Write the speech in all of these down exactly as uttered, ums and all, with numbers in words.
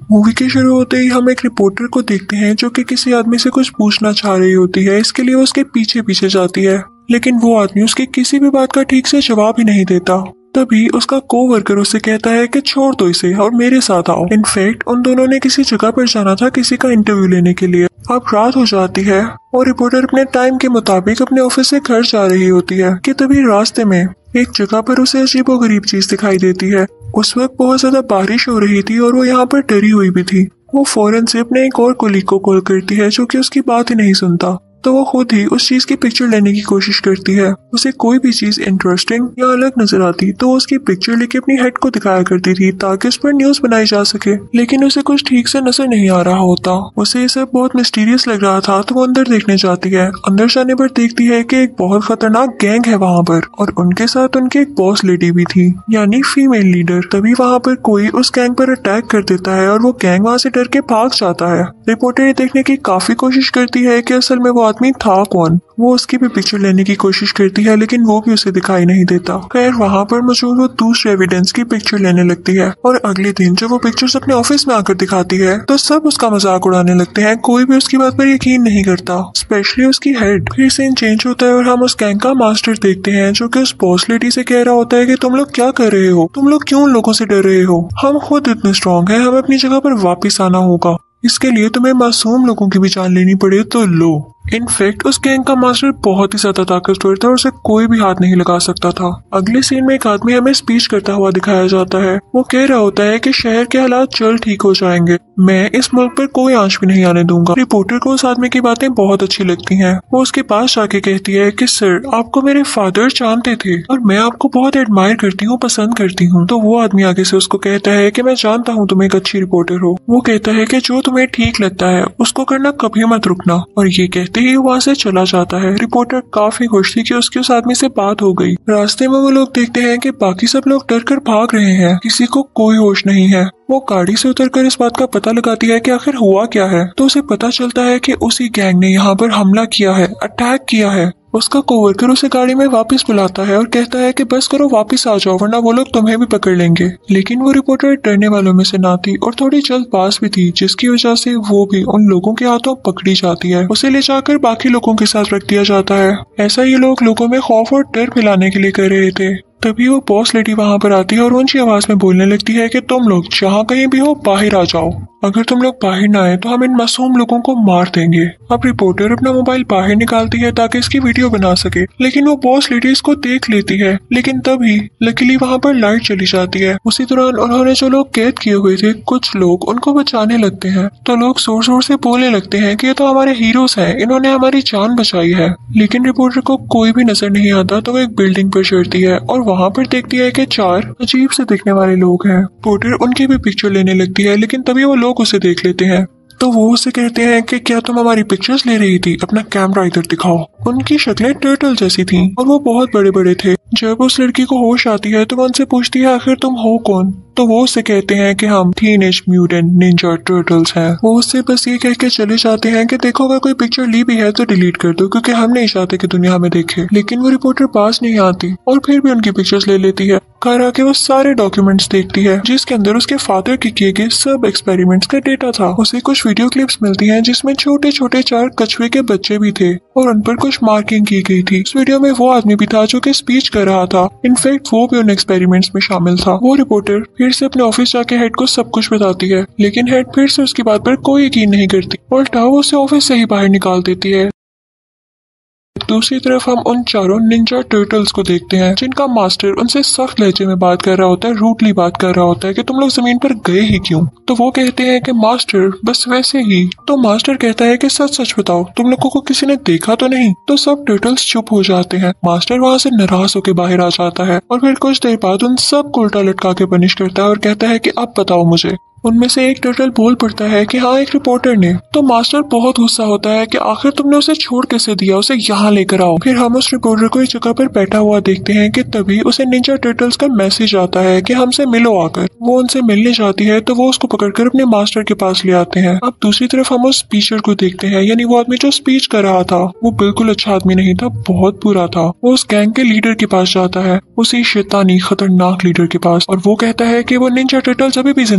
Movie के शुरू होते ही हम एक रिपोर्टर को देखते हैं जो कि किसी आदमी से कुछ पूछना चाह रही होती है। इसके लिए वो उसके पीछे पीछे जाती है, लेकिन वो आदमी उसकी किसी भी बात का ठीक से जवाब ही नहीं देता। तभी उसका कोवर्कर उससे कहता है कि छोड़ दो इसे और मेरे साथ आओ। इनफैक्ट उन दोनों ने किसी जगह पर जाना था किसी का इंटरव्यू लेने के लिए। अब रात हो जाती है और रिपोर्टर अपने टाइम के मुताबिक अपने ऑफिस से घर जा रही होती है कि तभी रास्ते में एक जगह पर उसे अजीबोगरीब चीज दिखाई देती है। उस वक्त बहुत ज्यादा बारिश हो रही थी और वो यहाँ पर डरी हुई भी थी। वो फौरन से अपने एक और कोलीग को कॉल करती है जो कि उसकी बात ही नहीं सुनता। तो वो खुद ही उस चीज की पिक्चर लेने की कोशिश करती है। उसे कोई भी चीज इंटरेस्टिंग या अलग नजर आती तो वो उसकी पिक्चर लेके अपनी हेड को दिखाया करती थी ताकि उस पर न्यूज बनाई जा सके, लेकिन उसे कुछ ठीक से नजर नहीं आ रहा होता। उसे ये सब बहुत मिस्टीरियस लग रहा था तो वो अंदर देखने जाती है। अंदर जाने पर देखती है कि एक बहुत खतरनाक गैंग है वहाँ पर और उनके साथ उनकी एक बॉस लेडी भी थी, यानी फीमेल लीडर। तभी वहाँ पर कोई उस गैंग पर अटैक कर देता है और वो गैंग वहाँ से डर के भाग जाता है। रिपोर्टर ये देखने की काफी कोशिश करती है कि असल में वो आदमी था कौन। वो उसकी भी पिक्चर लेने की कोशिश करती है लेकिन वो भी उसे दिखाई नहीं देता। खैर वहाँ पर मौजूद वो दूसरे एविडेंस की पिक्चर लेने लगती है और अगले दिन जब वो पिक्चर्स अपने ऑफिस में आकर दिखाती है तो सब उसका मजाक उड़ाने लगते हैं। कोई भी उसकी बात पर यकीन नहीं करता, स्पेशली उसकी हेड। फिर सीन चेंज होता है और हम उस गैंग का मास्टर देखते हैं जो कि उस बॉस लेडी से कह रहा होता है कि तुम लोग क्या कर रहे हो, तुम लोग क्यों लोगों से डर रहे हो, हम खुद इतने स्ट्रॉन्ग हैं, हमें अपनी जगह पर वापिस आना होगा, इसके लिए तुम्हें मासूम लोगों की भी जान लेनी पड़े तो लो। इनफैक्ट उस गैंग का मास्टर बहुत ही ज्यादा ताकतवर था और उसे कोई भी हाथ नहीं लगा सकता था। अगले सीन में एक आदमी हमें स्पीच करता हुआ दिखाया जाता है। वो कह रहा होता है कि शहर के हालात जल्द ठीक हो जाएंगे, मैं इस मुल्क पर कोई आंच भी नहीं आने दूंगा। रिपोर्टर को उस आदमी की बातें बहुत अच्छी लगती हैं। वो उसके पास जाके कहती है कि सर आपको मेरे फादर जानते थे और मैं आपको बहुत एडमायर करती हूँ, पसंद करती हूँ। तो वो आदमी आगे से उसको कहता है कि मैं जानता हूँ तुम एक अच्छी रिपोर्टर हो। वो कहता है कि जो तुम्हें ठीक लगता है उसको करना, कभी मत रुकना। और ये कहते ही वहाँ से चला जाता है। रिपोर्टर काफी खुश थी कि उसकी उस आदमी से बात हो गई। रास्ते में वो लोग देखते हैं कि बाकी सब लोग डर कर भाग रहे हैं, किसी को कोई होश नहीं है। वो गाड़ी से उतरकर इस बात का पता लगाती है कि आखिर हुआ क्या है। तो उसे पता चलता है कि उसी गैंग ने यहाँ पर हमला किया है, अटैक किया है। उसका कोवर्कर उसे गाड़ी में वापस बुलाता है और कहता है कि बस करो, वापस आ जाओ वरना वो लोग तुम्हें भी पकड़ लेंगे। लेकिन वो रिपोर्टर डरने वालों में से ना थी और थोड़ी जल्दबाज भी थी, जिसकी वजह से वो भी उन लोगों के हाथों पकड़ी जाती है। उसे ले जाकर बाकी लोगों के साथ रख दिया जाता है। ऐसा ये लोग लोगों में खौफ और डर फैलाने के लिए कर रहे थे। तभी वो बॉस लेडी वहाँ पर आती है और ऊंची आवाज में बोलने लगती है कि तुम लोग जहाँ कहीं भी हो बाहर आ जाओ, अगर तुम लोग बाहर ना आए तो हम इन मासूम लोगों को मार देंगे। अब रिपोर्टर अपना मोबाइल बाहर निकालती है ताकि इसकी वीडियो बना सके, लेकिन वो बॉस लेडी इसको देख लेती है। लेकिन तभी लकीली वहाँ पर लाइट चली जाती है। उसी दौरान उन्होंने जो लोग कैद किए हुए थे, कुछ लोग उनको बचाने लगते हैं। तो लोग जोर जोर से बोलने लगते हैं कि ये तो हमारे हीरोज हैं, इन्होंने हमारी जान बचाई है। लेकिन रिपोर्टर को कोई भी नजर नहीं आता। तो वो एक बिल्डिंग पर चढ़ती है और वहाँ पर देखती है कि चार अजीब से दिखने वाले लोग हैं। रिपोर्टर उनकी भी पिक्चर लेने लगती है, लेकिन तभी वो लोग उसे देख लेते हैं। तो वो उसे कहते हैं कि क्या तुम हमारी पिक्चर्स ले रही थी, अपना कैमरा इधर दिखाओ। उनकी शक्लें टर्टल जैसी थीं और वो बहुत बड़े बड़े थे। जब उस लड़की को होश आती है तो वो उनसे पूछती है आखिर तुम हो कौन। तो वो उससे कहते हैं कि हम टीनेज म्यूटेंट निंजा टर्टल्स हैं। वो उससे बस ये कह के चले जाते हैं कि देखो अगर कोई पिक्चर ली भी है तो डिलीट कर दो, क्योंकि हम नहीं चाहते कि दुनिया हमें देखे। लेकिन वो रिपोर्टर पास नहीं आती और फिर भी उनकी पिक्चर्स ले लेती है। घर आके वो सारे डॉक्यूमेंट्स देखती है जिसके अंदर उसके फादर के किए गए सब एक्सपेरिमेंट्स का डेटा था। उसे कुछ वीडियो क्लिप्स मिलती हैं जिसमें छोटे छोटे चार कछुए के बच्चे भी थे और उन पर कुछ मार्किंग की गई थी। इस वीडियो में वो आदमी भी था जो कि स्पीच कर रहा था। इनफैक्ट वो भी उन एक्सपेरिमेंट्स में शामिल था। वो रिपोर्टर फिर से अपने ऑफिस जाके हेड को सब कुछ बताती है, लेकिन हेड फिर से उसकी बात पर कोई यकीन नहीं करती। उल्टा वो उसे ऑफिस से ही बाहर निकाल देती है। दूसरी तरफ हम उन चारों निंजा टर्टल्स को देखते हैं जिनका मास्टर उनसे सख्त लहजे में बात कर रहा होता है, रूडली बात कर रहा होता है कि तुम लोग जमीन पर गए ही क्यों। तो वो कहते हैं कि मास्टर बस वैसे ही। तो मास्टर कहता है कि सच सच बताओ, तुम लोगों को किसी ने देखा तो नहीं। तो सब टर्टल्स चुप हो जाते हैं। मास्टर वहाँ से नाराज होकर बाहर आ जाता है और फिर कुछ देर बाद उन सब को उल्टा लटका के पनिश करता है और कहता है कि अब बताओ मुझे। उनमें से एक टर्टल बोल पड़ता है कि हाँ एक रिपोर्टर ने। तो मास्टर बहुत गुस्सा होता है कि आखिर तुमने उसे छोड़ कैसे दिया, उसे यहाँ लेकर आओ। फिर हम उस रिपोर्टर को इस जगह पर बैठा हुआ देखते हैं कि तभी उसे निंजा टर्टल्स का मैसेज आता है कि हमसे मिलो आकर। वो उनसे मिलने जाती है तो वो उसको पकड़कर अपने मास्टर के पास ले आते हैं। अब दूसरी तरफ हम उस स्पीचर को देखते हैं, यानी वो आदमी जो स्पीच कर रहा था वो बिल्कुल अच्छा आदमी नहीं था, बहुत बुरा था। वो उस गैंग के लीडर के पास जाता है, उसी शैतानी खतरनाक लीडर के पास, और वो कहता है कि वो निंजा टर्टल्स अभी भी जिंदा है।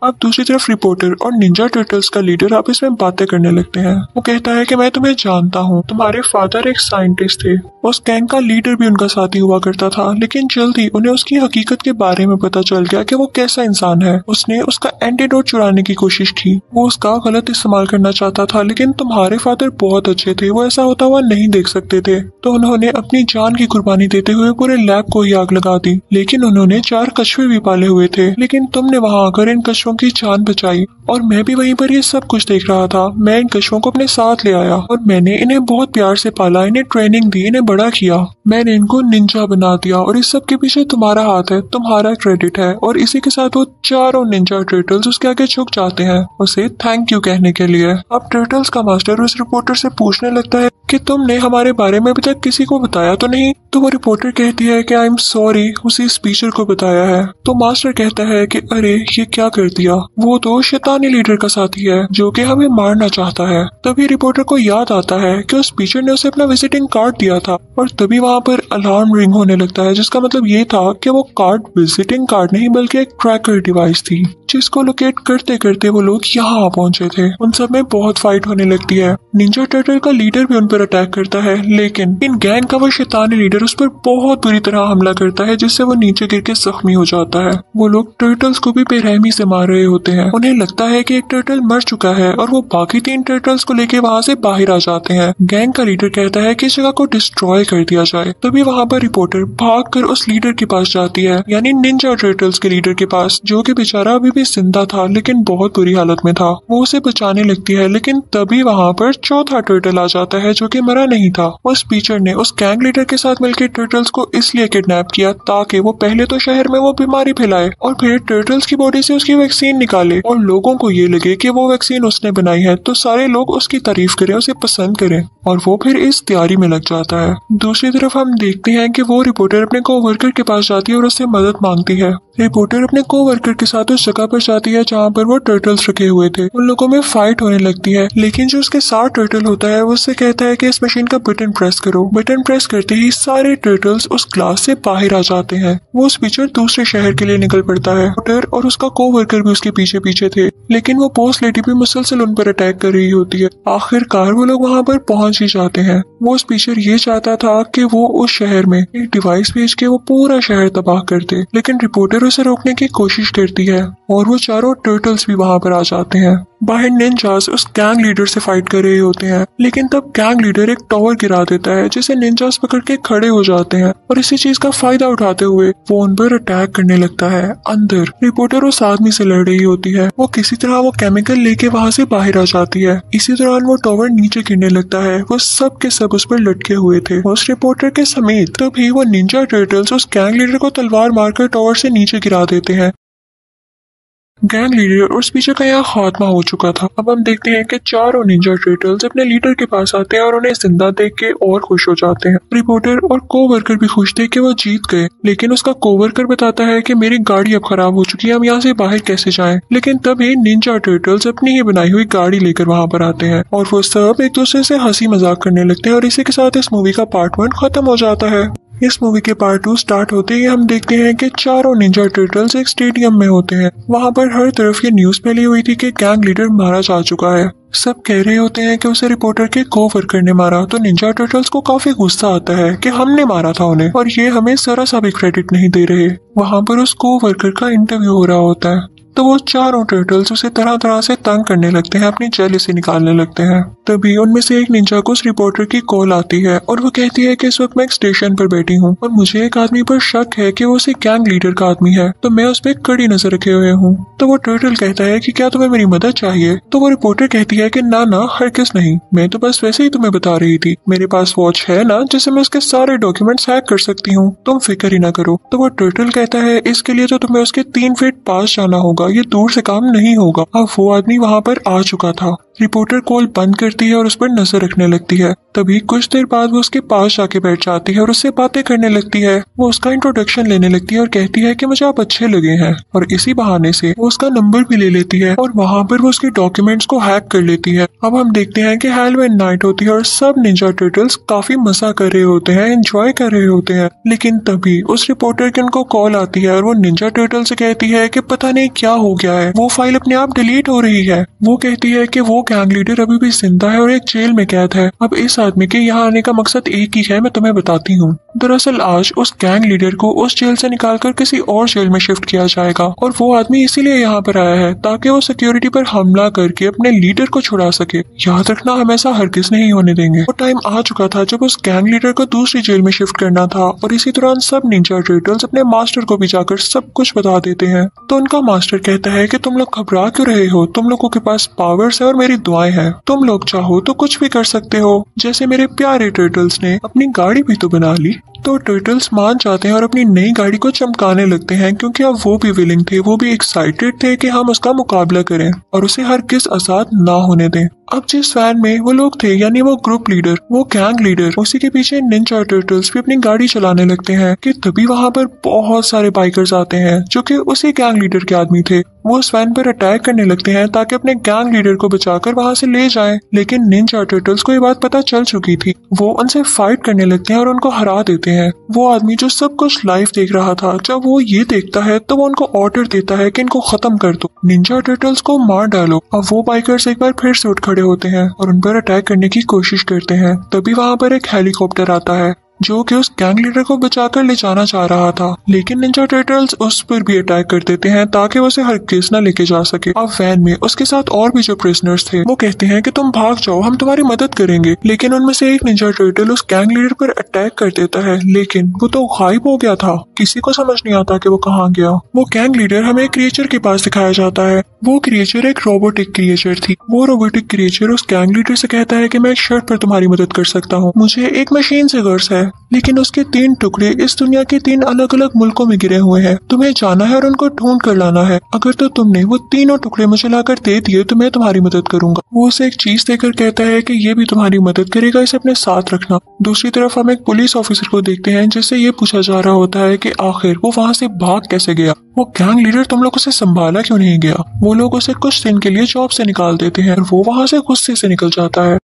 अब दूसरी तरफ रिपोर्टर और निंजा टर्टल्स का लीडर आपस में बातें करने लगते हैं। वो कहता है कि मैं तुम्हें जानता हूँ, तुम्हारे फादर एक साइंटिस्ट थे। उस गैंग का लीडर भी उनका साथी हुआ करता था, लेकिन जल्दी उन्हें उसकी हकीकत के बारे में पता चल गया कि वो कैसा इंसान है। उसने उसका एंटीडोट चुराने की कोशिश की, वो उसका गलत इस्तेमाल करना चाहता था, लेकिन तुम्हारे फादर बहुत अच्छे थे, वो ऐसा होता हुआ नहीं देख सकते थे, तो उन्होंने अपनी जान की कुर्बानी देते हुए पूरे लैब को ही आग लगा दी। लेकिन उन्होंने चार कछुए भी पाले हुए थे, लेकिन तुमने वहाँ आकर इन कछुओं की जान बचाई और मैं भी वहीं पर ये सब कुछ देख रहा था। मैं इन कछुओं को अपने साथ ले आया और मैंने इन्हें बहुत प्यार से पाला, इन्हें ट्रेनिंग दी, इन्हें बड़ा किया, मैंने इनको निंजा बना दिया और इस सब के पीछे तुम्हारा हाथ है, तुम्हारा क्रेडिट है। और इसी के साथ वो चारों निंजा टर्टल्स उसके आगे झुक जाते हैं उसे थैंक यू कहने के लिए। अब टर्टल्स का मास्टर उस रिपोर्टर से पूछने लगता है कि तुमने हमारे बारे में अभी तक किसी को बताया तो नहीं? तो वो रिपोर्टर कहती है कि आई एम सॉरी, उसी स्पीकर को बताया है। तो मास्टर कहता है कि अरे ये क्या कर दिया, वो तो शैतानी लीडर का साथी है जो कि हमें मारना चाहता है। तभी रिपोर्टर को याद आता है कि उस स्पीकर ने उसे अपना विजिटिंग कार्ड दिया था और तभी वहाँ पर अलार्म रिंग होने लगता है, जिसका मतलब ये था कि वो कार्ड विजिटिंग कार्ड नहीं बल्कि एक ट्रैकर डिवाइस थी, जिसको लोकेट करते करते वो लोग यहाँ पहुंचे थे। उन सब में बहुत फाइट होने लगती है। निंजा टर्टल का लीडर भी उन पर अटैक करता है, लेकिन इन गैंग का वो शैतानी लीडर उस पर बहुत बुरी तरह हमला करता है, जिससे वो नीचे गिर के जख्मी हो जाता है। वो लोग टर्टल्स को भी बेरहमी से मार रहे होते हैं। उन्हें लगता है कि एक टर्टल मर चुका है और वो बाकी तीन टर्टल्स को लेके वहाँ से बाहर आ जाते हैं। गैंग का लीडर कहता है कि इस जगह को डिस्ट्रॉय कर दिया जाए। तभी वहाँ पर रिपोर्टर भाग कर उस लीडर के पास जाती है, यानी निंजा टर्टल्स के लीडर के पास, जो कि बेचारा अभी भी जिंदा था लेकिन बहुत बुरी हालत में था। वो उसे बचाने लगती है, लेकिन तभी वहाँ पर चौथा टर्टल आ जाता है जो कि मरा नहीं था। उस टीचर ने उस गैंग लीडर के साथ मिलकर टर्टल्स को इसलिए किडनैप किया ताकि वो पहले तो शहर में वो बीमारी फैलाए और फिर टर्टल्स की बॉडी से उसकी वैक्सीन निकाले और लोगों को ये लगे कि वो वैक्सीन उसने बनाई है, तो सारे लोग उसकी तारीफ करें, उसे पसंद करें और वो फिर इस तैयारी में लग जाता है। दूसरी तरफ हम देखते हैं कि वो रिपोर्टर अपने को वर्कर के पास जाती है और उससे मदद मांगती है। रिपोर्टर अपने को वर्कर के साथ उस जगह पर जाती है जहाँ पर वो टर्टल्स रखे हुए थे। उन लोगों में फाइट होने लगती है, लेकिन जो उसके साथ टर्टल होता है वो उससे कहता है कि इस मशीन का बटन प्रेस करो। बटन प्रेस करते ही सारे टर्टल्स उस ग्लास से बाहर आ जाते हैं। वो उस पिक्चर दूसरे शहर के लिए निकल पड़ता है। रिपोर्टर और उसका को वर्कर भी उसके पीछे पीछे थे, लेकिन वो पोस्ट लेडी भी मुसलसल उन पर अटैक कर रही होती है। आखिरकार वो लोग वहाँ पर पहुंच ही जाते हैं। वो उस पिक्चर ये चाहता था कि वो उस शहर में एक डिवाइस भेज के वो पूरा शहर तबाह कर दे, लेकिन रिपोर्टर उसे रोकने की कोशिश करती है और वो चारों टर्टल्स भी वहाँ पर आ जाते हैं। बाहर निंजास उस गैंग लीडर से फाइट कर रहे होते हैं, लेकिन तब गैंग लीडर एक टावर गिरा देता है जिसे निंजास पकड़ के खड़े हो जाते हैं और इसी चीज का फायदा उठाते हुए वो उन पर अटैक करने लगता है। अंदर रिपोर्टर उस आदमी से लड़ रही होती है। वो किसी तरह वो केमिकल लेके वहाँ से बाहर आ जाती है। इसी दौरान वो टावर नीचे गिरने लगता है। वो सब के सब उस पर लटके हुए थे, उस रिपोर्टर के समेत। तभी वो निंजा टर्टल्स उस गैंग लीडर को तलवार मारकर टावर से नीचे गिरा देते हैं। गैंग लीडर और स्पीकर का यहाँ खात्मा हो चुका था। अब हम देखते हैं कि चारों निंजा टर्टल्स अपने लीडर के पास आते हैं और उन्हें जिंदा देख के और खुश हो जाते हैं। रिपोर्टर और कोवर्कर भी खुश थे कि वो जीत गए, लेकिन उसका कोवर्कर बताता है कि मेरी गाड़ी अब खराब हो चुकी है, हम यहाँ से बाहर कैसे जाएं? लेकिन तभी निंजा टर्टल्स अपनी ही बनाई हुई गाड़ी लेकर वहाँ पर आते हैं और वो सब एक दूसरे से हंसी मजाक करने लगते हैं और इसी के साथ इस मूवी का पार्ट वन खत्म हो जाता है। इस मूवी के पार्ट टू स्टार्ट होते ही हम देखते हैं कि चारों निंजा टर्टल्स एक स्टेडियम में होते हैं। वहाँ पर हर तरफ ये न्यूज फैली हुई थी कि गैंग लीडर मारा जा चुका है। सब कह रहे होते हैं कि उसे रिपोर्टर के को वर्कर ने मारा, तो निंजा टर्टल्स को काफी गुस्सा आता है कि हमने मारा था उन्हें और ये हमें जरा सा भी क्रेडिट नहीं दे रहे। वहाँ पर उस को वर्कर का इंटरव्यू हो रहा होता है, तो वो चारों टर्टल्स उसे तरह तरह से तंग करने लगते हैं, अपनी जेलसी निकालने लगते हैं। तभी उनमें से एक निंजा को उस रिपोर्टर की कॉल आती है और वो कहती है कि इस वक्त मैं एक स्टेशन पर बैठी हूँ और मुझे एक आदमी पर शक है कि वो उसी गैंग लीडर का आदमी है, तो मैं उस पर कड़ी नजर रखे हुए हूँ। तो वो टर्टल कहता है कि क्या तुम्हें मेरी मदद चाहिए? तो वो रिपोर्टर कहती है कि ना ना हरगिज़ नहीं, मैं तो बस वैसे ही तुम्हें बता रही थी। मेरे पास वॉच है ना जिससे मैं उसके सारे डॉक्यूमेंट्स हैक कर सकती हूँ, तुम फिक्र ही ना करो। तो वो टर्टल कहता है इसके लिए तो तुम्हें उसके तीन फीट पास जाना होगा, ये दूर से काम नहीं होगा। अब वो आदमी वहाँ पर आ चुका था। रिपोर्टर कॉल बंद करती है और उस पर नजर रखने लगती है। तभी कुछ देर बाद वो उसके पास जाके बैठ जाती है और उससे बातें करने लगती है। वो उसका इंट्रोडक्शन लेने लगती है और कहती है कि मुझे आप अच्छे लगे हैं, और इसी बहाने से वो उसका नंबर भी ले लेती है और वहाँ पर वो उसके डॉक्यूमेंट्स को हैक कर लेती है। अब हम देखते हैं कि हैलोवीन नाइट होती है और सब निंजा टर्टल्स काफी मजा कर रहे होते हैं, एंजॉय कर रहे होते हैं। लेकिन तभी उस रिपोर्टर की उनको कॉल आती है और वो निंजा टर्टल से कहती है कि पता नहीं क्या हो गया है, वो फाइल अपने आप डिलीट हो रही है। वो कहती है कि वो गैंग लीडर अभी भी जिंदा है और एक जेल में कैद है। अब इस आदमी के यहाँ आने का मकसद एक ही है, मैं तुम्हें बताती हूँ। दरअसल आज उस गैंग लीडर को उस जेल से निकालकर किसी और जेल में शिफ्ट किया जाएगा, और वो आदमी इसीलिए यहाँ पर आया है ताकि वो सिक्योरिटी पर हमला करके अपने लीडर को छुड़ा सके। याद रखना, हम ऐसा हरगिज नहीं होने देंगे। वो टाइम आ चुका था जब उस गैंग लीडर को दूसरी जेल में शिफ्ट करना था, और इसी दौरान सब निंजा टर्टल्स अपने मास्टर को भी जाकर सब कुछ बता देते हैं। तो उनका मास्टर कहता है कि तुम लोग घबरा क्यों रहे हो, तुम लोगों के पास पावर्स है और मेरी दुआएं हैं, तुम लोग चाहो तो कुछ भी कर सकते हो। जैसे मेरे प्यारे टर्टल्स ने अपनी गाड़ी भी तो बना ली। तो टर्टल्स मान जाते हैं और अपनी नई गाड़ी को चमकाने लगते हैं, क्योंकि अब वो भी विलिंग थे, वो भी एक्साइटेड थे कि हम उसका मुकाबला करें और उसे हर किस आजाद ना होने दें। अब जिस वैन में वो लोग थे, यानी वो ग्रुप लीडर, वो गैंग लीडर, उसी के पीछे निंजा टर्टल्स भी अपनी गाड़ी चलाने लगते हैं कि तभी वहाँ पर बहुत सारे बाइकर्स आते हैं जो कि उसी गैंग लीडर के आदमी थे। वो उस वैन पर अटैक करने लगते हैं ताकि अपने गैंग लीडर को बचाकर वहाँ से ले जाएं। लेकिन निंजा टर्टल्स को ये बात पता चल चुकी थी। वो उनसे फाइट करने लगते हैं और उनको हरा देते हैं। वो आदमी जो सब कुछ लाइव देख रहा था, जब वो ये देखता है तो वो उनको ऑर्डर देता है कि इनको खत्म कर दो, निंजा टर्टल्स को मार डालो। अब वो बाइकर्स एक बार फिर से उठ खड़े होते हैं और उन पर अटैक करने की कोशिश करते हैं। तभी वहाँ पर एक हेलीकॉप्टर आता है जो कि उस गैंग लीडर को बचाकर ले जाना चाह रहा था, लेकिन निंजा टर्टल्स उस पर भी अटैक कर देते हैं ताकि वो उसे हरगिज न लेके जा सके। अब वैन में उसके साथ और भी जो प्रिजनर्स थे वो कहते हैं कि तुम भाग जाओ, हम तुम्हारी मदद करेंगे। लेकिन उनमें से एक निंजा टर्टल उस गैंग लीडर पर अटैक कर देता है, लेकिन वो तो गायब हो गया था, किसी को समझ नहीं आता कि वो कहाँ गया। वो गैंग लीडर हमें एक क्रिएचर के पास दिखाया जाता है। वो क्रिएचर एक रोबोटिक क्रिएचर थी। वो रोबोटिक क्रिएचर उस गैंग लीडर से कहता है कि मैं एक शर्त पर तुम्हारी मदद कर सकता हूँ, मुझे एक मशीन से गर्ज है, लेकिन उसके तीन टुकड़े इस दुनिया के तीन अलग अलग मुल्कों में गिरे हुए हैं, तुम्हें जाना है और उनको ढूंढ कर लाना है। अगर तो तुमने वो तीनों टुकड़े मुझे लाकर दे दिए तो मैं तुम्हारी मदद करूंगा। वो उसे एक चीज देकर कहता है कि ये भी तुम्हारी मदद करेगा, इसे अपने साथ रखना। दूसरी तरफ हम एक पुलिस ऑफिसर को देखते हैं जिससे ये पूछा जा रहा होता है कि आखिर वो वहाँ से भाग कैसे गया, वो गैंग लीडर तुम लोग उसे संभाला क्यों नहीं गया। वो लोग उसे कुछ दिन के लिए जॉब से निकाल देते हैं और वो वहाँ से गुस्से से निकल जाता है।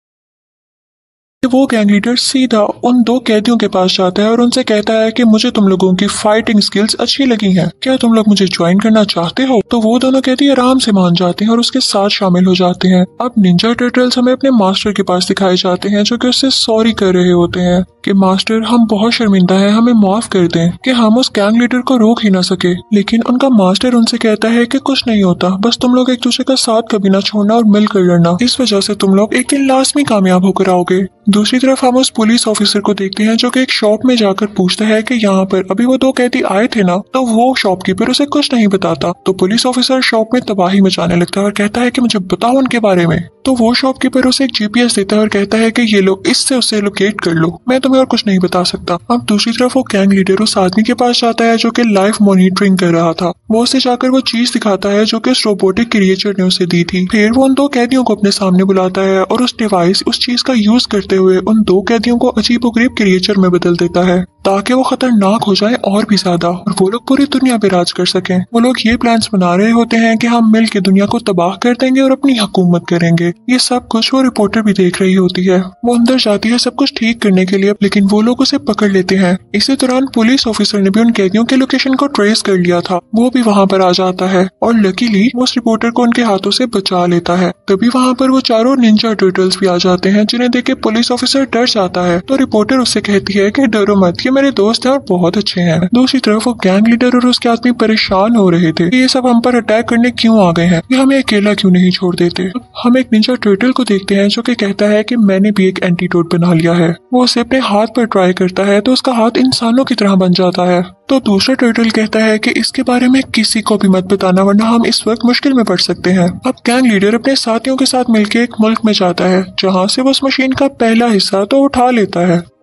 वो गैंग लीडर सीधा उन दो कैदियों के पास जाता है और उनसे कहता है कि मुझे तुम लोगों की फाइटिंग स्किल्स अच्छी लगी हैं, क्या तुम लोग मुझे ज्वाइन करना चाहते हो। तो वो दोनों कैदी आराम से मान जाते हैं और उसके साथ शामिल हो जाते हैं। अब निंजा टर्टल्स हमें अपने मास्टर के पास दिखाए जाते हैं जो कि उससे सॉरी कर रहे होते हैं कि मास्टर हम बहुत शर्मिंदा हैं, हमें माफ कर दें कि हम उस गैंग लीडर को रोक ही ना सके। लेकिन उनका मास्टर उनसे कहता है कि कुछ नहीं होता, बस तुम लोग एक दूसरे का साथ कभी ना छोड़ना और मिलकर लड़ना, इस वजह से तुम लोग एक दिन लाजमी कामयाब होकर आओगे। दूसरी तरफ हम उस पुलिस ऑफिसर को देखते हैं जो कि एक शॉप में जाकर पूछता है कि यहाँ पर अभी वो दो कैदी आए थे ना, तो वो शॉपकीपर उसे कुछ नहीं बताता। तो पुलिस ऑफिसर शॉप में तबाही मचाने लगता है और कहता है कि मुझे बताओ उनके बारे में। तो वो शॉपकीपर उसे एक जीपीएस देता है और कहता है कि ये लो, इससे उसे लोकेट कर लो, मैं तुम्हें और कुछ नहीं बता सकता। अब दूसरी तरफ वो गैंग लीडर उस आदमी के पास जाता है जो कि लाइव मॉनिटरिंग कर रहा था। वो उसे जाकर वो चीज दिखाता है जो कि उस रोबोटिक क्रिएचर ने उसे दी थी। फिर वो उन दो कैदियों को अपने सामने बुलाता है और उस डिवाइस उस चीज का यूज करते हुए उन दो कैदियों को अजीबोगरीब क्रिएचर में बदल देता है ताकि वो खतरनाक हो जाए और भी ज्यादा, और वो लोग पूरी दुनिया पे राज कर सकें। वो लोग ये प्लान्स बना रहे होते हैं कि हम मिल के दुनिया को तबाह कर देंगे और अपनी हुकूमत करेंगे। ये सब कुछ वो रिपोर्टर भी देख रही होती है। वो अंदर जाती है सब कुछ ठीक करने के लिए, लेकिन वो लोग उसे पकड़ लेते हैं। इसी दौरान पुलिस ऑफिसर ने भी उन कैदियों के लोकेशन को ट्रेस कर लिया था। वो भी वहाँ पर आ जाता है और लकीली वो उस रिपोर्टर को उनके हाथों से बचा लेता है। तभी वहाँ पर वो चारों निंजा टर्टल्स भी आ जाते हैं जिन्हें देख के पुलिस ऑफिसर डर जाता है। तो रिपोर्टर उससे कहती है कि डरो मत, ये मेरे दोस्त हैं और बहुत अच्छे हैं। दूसरी तरफ वो गैंग लीडर और उसके आदमी परेशान हो रहे थे कि ये सब हम पर अटैक करने क्यों आ गए हैं, ये हमें अकेला क्यों नहीं छोड़ देते। हम एक निंजा टर्टल को देखते हैं जो कि कहता है कि मैंने भी एक एंटीडोट बना लिया है। वो उसे अपने हाथ पर ट्राई करता है तो उसका हाथ इंसानों की तरह बन जाता है। तो दूसरा टर्टल कहता है कि इसके बारे में किसी को भी मत बताना वरना हम इस वक्त मुश्किल में पड़ सकते हैं। अब गैंग लीडर अपने साथियों के साथ मिलकर एक मुल्क में जाता है जहाँ से वो उस मशीन का पहला हिस्सा तो उठा लेता है।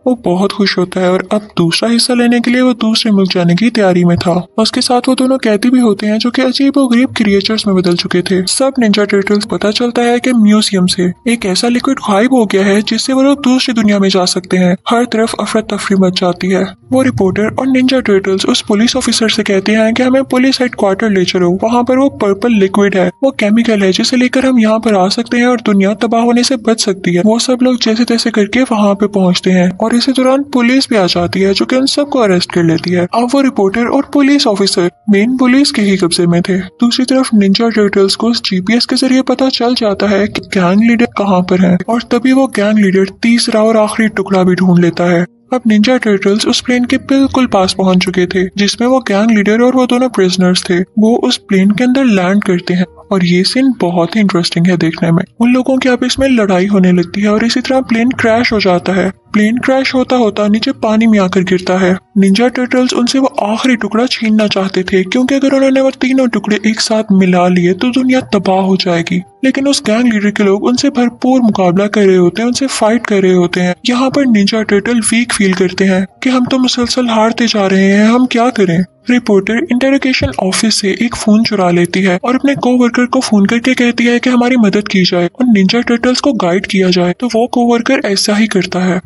वो बहुत खुश होता है और अब दूसरा हिस्सा लेने के लिए वो दूसरे मुल्क जाने की तैयारी में था। उसके साथ वो दोनों कैदी भी होते हैं जो कि अजीब और गरीब क्रिएचर्स में बदल चुके थे। सब निंजा टर्टल्स पता चलता है कि म्यूजियम से एक ऐसा लिक्विड गायब हो गया है जिससे वो लोग दूसरी दुनिया में जा सकते हैं। हर तरफ अफरा तफरी मच जाती है। वो रिपोर्टर और निंजा टर्टल्स उस पुलिस ऑफिसर से कहते हैं कि हमें पुलिस हेडक्वार्टर ले चलो, वहाँ पर वो पर्पल लिक्विड है, वो केमिकल है जिसे लेकर हम यहाँ पर आ सकते हैं और दुनिया तबाह होने से बच सकती है। वो सब लोग जैसे तैसे करके वहाँ पे पहुँचते हैं और इसी दौरान पुलिस भी आ जाती है जो कि उन सबको अरेस्ट कर लेती है। अब वो रिपोर्टर और पुलिस ऑफिसर मेन पुलिस के ही कब्जे में थे। दूसरी तरफ निंजा टर्टल्स को जीपीएस के जरिए पता चल जाता है कि गैंग लीडर कहाँ पर है और तभी वो गैंग लीडर तीसरा और आखिरी टुकड़ा भी ढूंढ लेता है। अब निंजा टर्टल्स उस प्लेन के बिल्कुल पास पहुंच चुके थे जिसमें वो गैंग लीडर और वो दोनों प्रिजनर्स थे। वो उस प्लेन के अंदर लैंड करते हैं और ये सीन बहुत ही इंटरेस्टिंग है देखने में। उन लोगों की आपस में लड़ाई होने लगती है और इसी तरह प्लेन क्रैश हो जाता है। प्लेन क्रैश होता होता नीचे पानी में आकर गिरता है। निंजा टर्टल्स उनसे वो आखिरी टुकड़ा छीनना चाहते थे क्योंकि अगर उन्होंने वो तीनों टुकड़े एक साथ मिला लिए तो दुनिया तबाह हो जाएगी। लेकिन उस गैंग लीडर के लोग उनसे भरपूर मुकाबला कर रहे होते हैं, उनसे फाइट कर रहे होते हैं। यहाँ पर निंजा टर्टल वीक फील करते हैं कि हम तो मुसलसल हारते जा रहे हैं, हम क्या करें। रिपोर्टर इंटरोगेशन ऑफिस से एक फोन चुरा लेती है और अपने कोवर्कर को फोन करके कहती है कि हमारी मदद की जाए और निंजा टर्टल्स को गाइड किया जाए, तो वो कोवर्कर ऐसा ही करता है।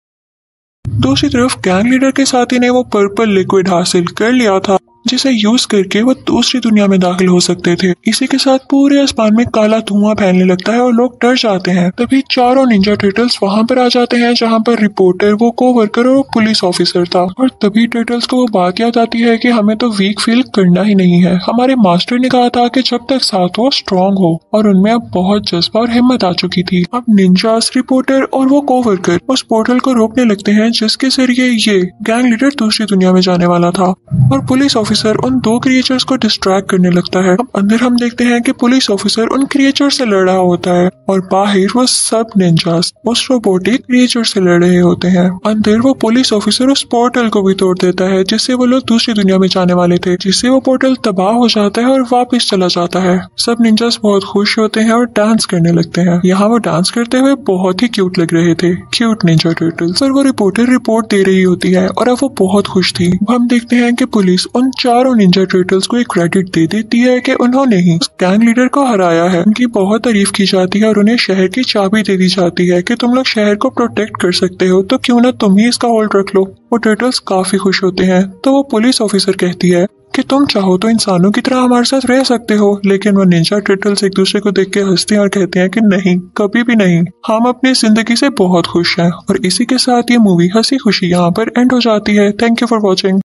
दूसरी तरफ गैंग लीडर के साथी ने वो पर्पल लिक्विड हासिल कर लिया था जिसे यूज करके वो दूसरी दुनिया में दाखिल हो सकते थे। इसी के साथ पूरे आसमान में काला धुआं फैलने लगता है और लोग डर जाते हैं। तभी चारों निंजा टर्टल्स वहां पर आ जाते हैं जहां पर रिपोर्टर, वो कोवर्कर और पुलिस ऑफिसर था। और तभी टर्टल्स को वो बात याद आती है कि हमें तो वीक फील करना ही नहीं है। हमारे मास्टर ने कहा था कि जब तक साथ हो स्ट्रांग हो, और उनमें अब बहुत जज्बा और हिम्मत आ चुकी थी। अब निंजास, रिपोर्टर और वो कोवर्कर उस पोर्टल को रोकने लगते हैं जिसके जरिए ये गैंग लीडर दूसरी दुनिया में जाने वाला था और पुलिस ऑफिसर उन दो क्रिएचर्स को डिस्ट्रैक्ट करने लगता है। अब अंदर हम देखते हैं कि पुलिस ऑफिसर उन क्रिएचर से लड़ रहा होता है और बाहर वो सब निंजास उस रोबोटिक क्रिएचर से लड़ रहे होते हैं। अंदर वो पुलिस ऑफिसर उस पोर्टल को भी तोड़ देता है जिससे वो लोग दूसरी दुनिया में जाने वाले थे, जिससे वो पोर्टल तबाह हो जाता है और वापस चला जाता है। सब निंजास बहुत खुश होते हैं और डांस करने लगते हैं। यहाँ वो डांस करते हुए बहुत ही क्यूट लग रहे थे, क्यूट निंजा टर्टल्स। और वो रिपोर्टर रिपोर्ट दे रही होती है और अब वो बहुत खुश थी। हम देखते हैं कि पुलिस उन चारों निंजा टर्टल्स को एक क्रेडिट दे देती है कि उन्होंने ही उस गैंग लीडर को हराया है। उनकी बहुत तारीफ की जाती है और उन्हें शहर की चाबी दे दी जाती है कि तुम लोग शहर को प्रोटेक्ट कर सकते हो, तो क्यों ना तुम ही इसका होल्ड रख लो। वो टर्टल्स काफी खुश होते हैं। तो वो पुलिस ऑफिसर कहती है कि तुम चाहो तो इंसानों की तरह हमारे साथ रह सकते हो, लेकिन वो निंजा टर्टल्स एक दूसरे को देख के हंसते हैं और कहते हैं कि नहीं, कभी भी नहीं, हम अपनी जिंदगी से बहुत खुश हैं। और इसी के साथ ये मूवी हंसी खुशी यहाँ पर एंड हो जाती है। Thank you for watching.